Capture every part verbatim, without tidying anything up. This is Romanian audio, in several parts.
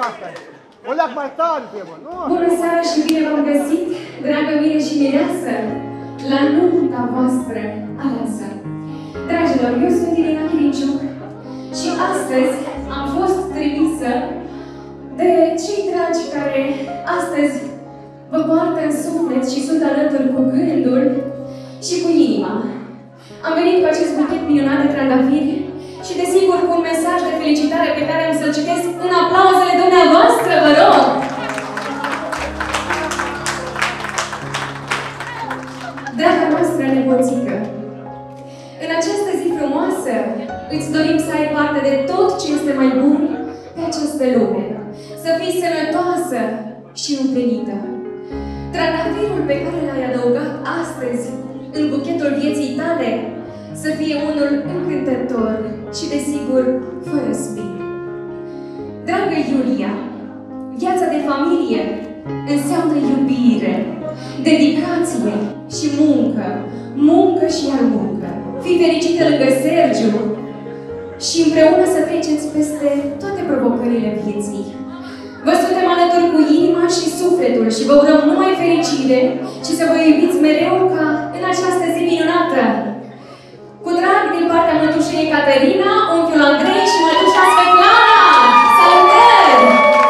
asta e. O leac mai tare pe mă, nu? Bună seara și bine v-am găsit, dragă mine și mireasă, la nunta voastră aleasă. Dragilor, eu sunt Irina Chiriciuc și astăzi am fost trimisă de cei dragi care astăzi vă poartă în suflet și sunt alături cu gândul și cu inima. Am venit cu acest buchet minunat de trandafiri și desigur cu un mesaj de felicitare pe care am să-l citesc în aplauzele dumneavoastră, vă rog! Draga noastră nepoțică, în această zi frumoasă îți dorim să ai parte de tot ce este mai bun pe această lume. Să fii sănătoasă și împlinită. Trandafirul pe care l-ai adăugat astăzi în buchetul vieții tale să fie unul încântător și, desigur, fără spin. Dragă Iulia, viața de familie înseamnă iubire, dedicație și muncă, muncă și iar muncă. Fii fericită lângă Sergiu și împreună să treceți peste toate provocările vieții. Vă suntem alături cu inima și sufletul și vă urăm numai fericire și să vă iubiți mereu ca în această zi minunată. Cu drag din partea mătușei Caterina, unchiul Andrei și mătușa Svetlana! Salutări!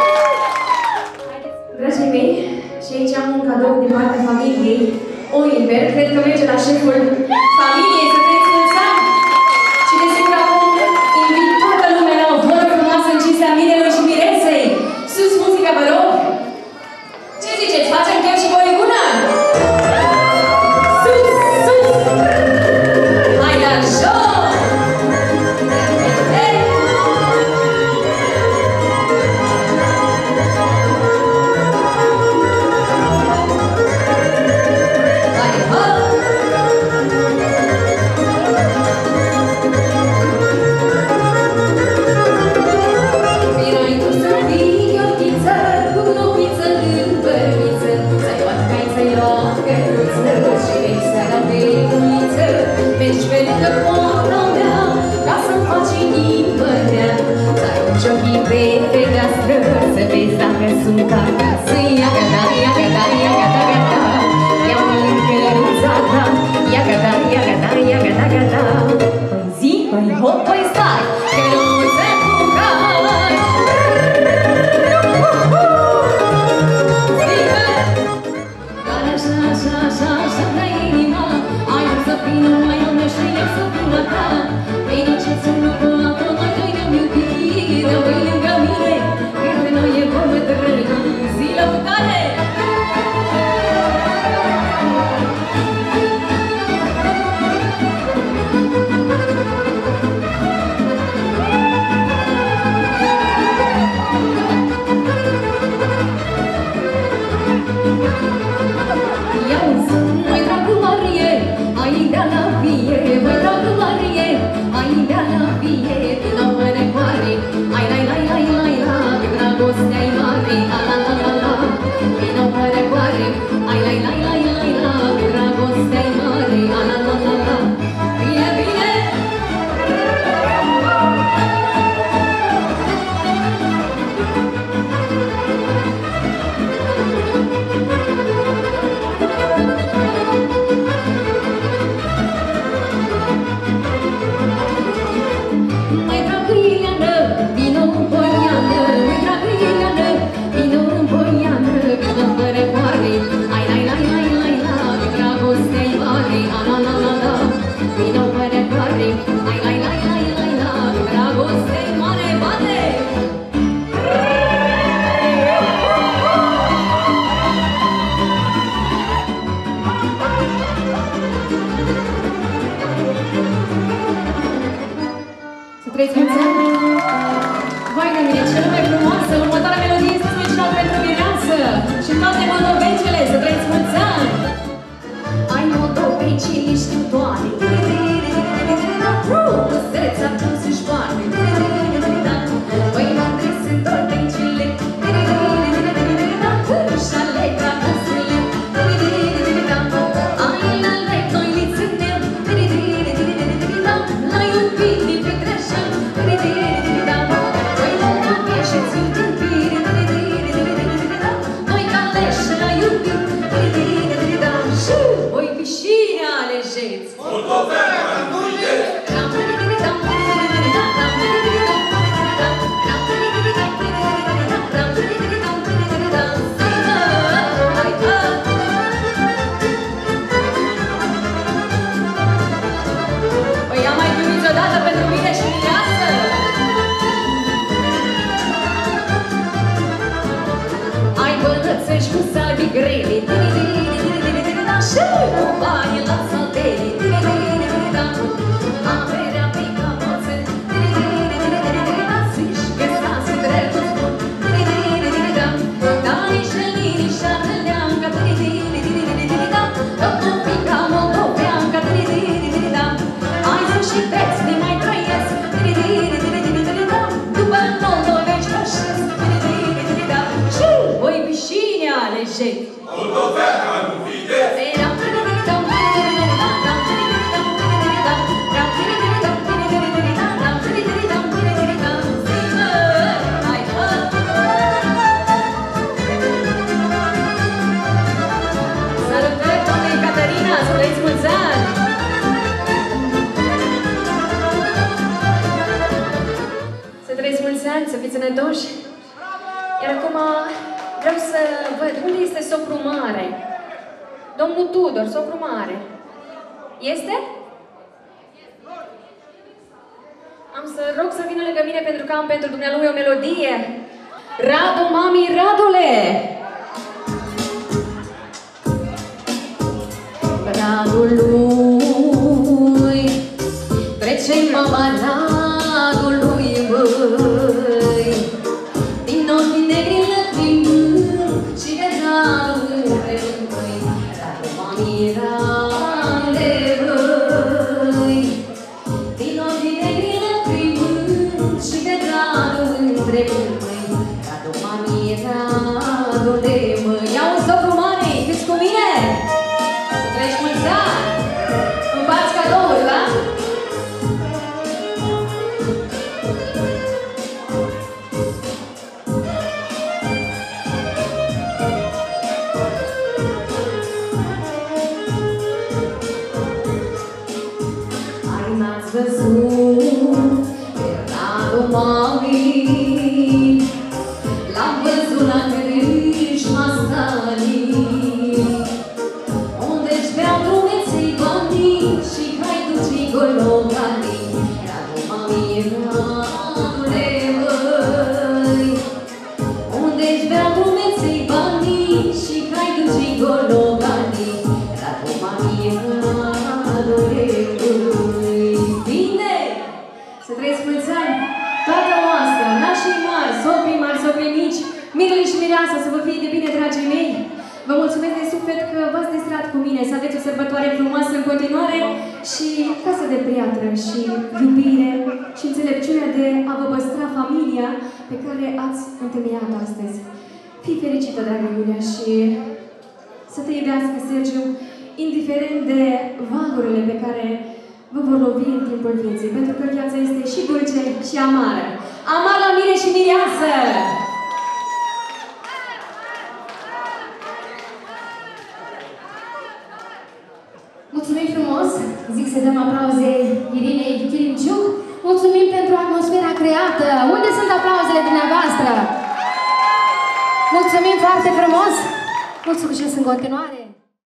Dragii mei, și aici am un cadou din partea familiei Oilberg. Cred că merge la șeful familiei să trăiți mulți ani. Și desigur acum invit toată lumea la o voră frumoasă în cinstea mirelui și miresei. Sus muzica, vă rog! Ce ziceți? Facem chef și voie bună? Sus, sus! Hai la joc! Hai, hop! Erai tu să fii Iorghiță, cu gnobiță în bărbiță, ți-ai luat cai, ți-ai luat căruță și vei seara pe uliță. Mergi pe lângă poarta mea, ca să-mi faci inimă rea. Ți-arunci ochii pe fereastră, să vezi dacă sunt acasă. Ia gata, ia gata, ia gata, gata, ia-mă în căruța ta. Ia gata, ia gata, ia gata, gata. Păi zi, păi hop, păi stai, căruță cu cai. Dar așa, așa, așa, așa de inima, ai să fii numai al meu și eu să fiu la ta. Ei, nu ce să nu cu altul, noi doi ne-am iubit, rămâi lângă mine, când de noi e vorba de răi, zi la putere! Mai dragă Marie, ai de la vie, mai dragă Marie, ai de la vie, din o mărecoare, ai lai lai lai lai la, că dragostea-i mare, la la la la la, din o mărecoare, ai lai lai lai lai la, că dragostea-i mare, la la la la la, bine, bine! Mai dragă Ileană, vino în Poliană, mai dragă Ileană, vino în Poliană, vină fără coare, ai lai lai lai lai la, că dragostea-i mare, la la la la la, vină fără coare, ai lai lai lai lai la, că dragostea-i mare, bate! Să trăiți mulți ani! Vai de mine, cea mai frumoasă! Următoarea melodie este special pentru mireasă și toate moldovecele! Să trăiți mulți ani! Ai moldoveci niște toane, frumusețea tu să-și poane, băi, mândri sunt tortecile, cârșale ca năsele, ai la lectoiliță meu, la iubire pe greșel, băi, mă, și ți-l Salutări, doamnei Caterina, să trăiți mulți ani! Să trăiți mulți ani, să fiți sănătoși! Iar acum vreau să văd unde este socru mare. Domnul Tudor, socru mare. Este? Am să rog să vină lângă mine pentru că am pentru dumnealui o melodie. Radu, mami, Radule! Radului, trece mama Radului, băi, din ochii negri lăcrimând și de Radul împreună, băi, Radu, mami, Radule, băi, din ochii negri lăcrimând și de Radul împreună, băi, Radu, mami, Radule, băi, iau un socru mare, câți cu mine? Treci mulți ani! Îmi bați cadouri, da? Ai n-ați văzut pe Radu, mami, l-am văzut la Crâșma Stalin, unde-și beau drumeței banii și haiducii gologanii. Radu, mami, Radule, băi, unde-și beau drumeței banii și haiducii gologanii. Radu, mami, Radule, băi. Bine! Să trăiesc mulți ani! Toată noastră, nașii mari, socrii mari, socrii mici, mirele și mireasa, să vă fie de bine, dragii mei! Vă mulțumesc de suflet că v-ați distrat cu mine, să aveți o sărbătoare frumoasă în continuare și casă de priatră și iubire și înțelepciunea de a vă păstra familia pe care ați întemeiat astăzi. Fii fericită, dragă Iulia, și să te iubească, Sergiu, indiferent de valurile pe care vă vor lovi în timpul vieții, pentru că viața este și dulce și amară. Amar la mire și mireasă! Mulțumim frumos, zic să dăm aplauze Irinei Chirimciuc. Mulțumim pentru atmosfera creată. Unde sunt aplauzele dumneavoastră? Mulțumim foarte frumos. Mult succes în continuare.